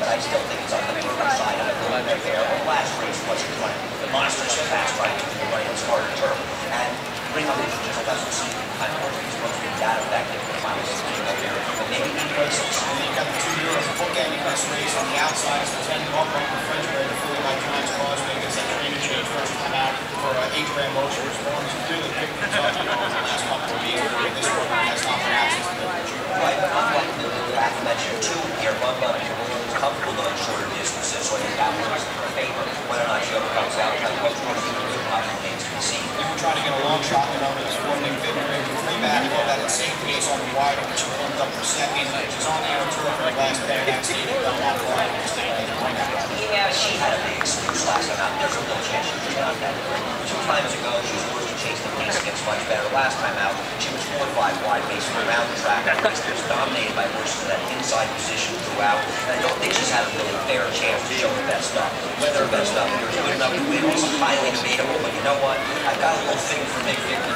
but I still think it's on the Burger side of the road right there. The last race wasn't running. The monsters are fast riding, they're running on harder turf. And bring up just less to see kind of what he's supposed to be that effective for final 16 over here. But maybe he races. And you've got the 2 years bookending this race on the outside. It's the 10 bump on the French break, fully by Giants Causeway. Gets that training change first time out for 8-gram motion response. He's really picked things up, in the last couple of years. This one has not been access to the right, but unlike the aforementioned 2 here, Bun Bun is comfortable going shorter distances, so I think that works in her favor. Whether or not she ever comes out, kind of goes towards the remains to be seen. They were trying to get a long shot in over this 4-link figure eight with 3 back, and that insane pace on the wide, which she pulled up for second. She's on the outer turf for the last day of that stadium. Yeah, she had a big excuse last time out. There's a real chance she was not that good. 2 times ago, she was supposed to chase the pace against much better. Last time out, she was 4 or 5 wide basically around the track. It was dominated by horses in that inside position throughout. And I don't think she's had a really fair chance to show her best stuff. Whether her best stuff here is good enough to win is highly debatable, but you know what? I've got a little thing for Big 50.